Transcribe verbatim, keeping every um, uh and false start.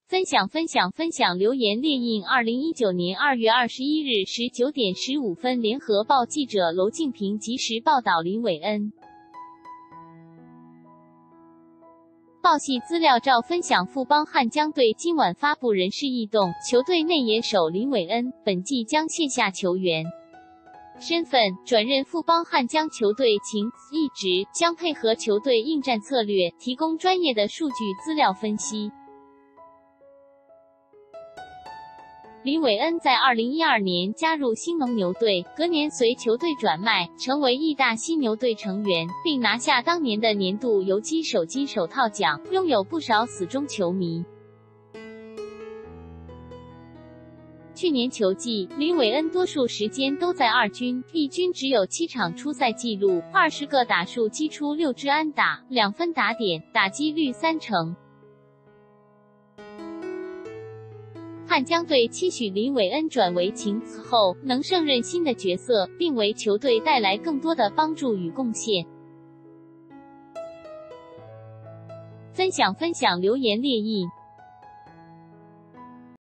分享分享分享留言列印二零一九年二月二十一日十九点十五分联合报记者娄静平及时报道林伟恩。报系资料照分享富邦悍将队今晚发布人事异动，球队内野手林伟恩本季将卸下球员身份，转任富邦悍将球队勤一职，将配合球队应战策略，提供专业的数据资料分析。林伟恩在二零一二年加入兴农牛队，隔年随球队转卖，成为义大犀牛队成员，并拿下当年的年度游击手金手套奖，拥有不少死忠球迷。去年球季，林伟恩多数时间都在二军，一军只有七场出赛记录，二十个打数击出六支安打，两分打点，打击率三成。悍将队期许林伟恩转为情此后能胜任新的角色，并为球队带来更多的帮助与贡献。分享分享留言列印。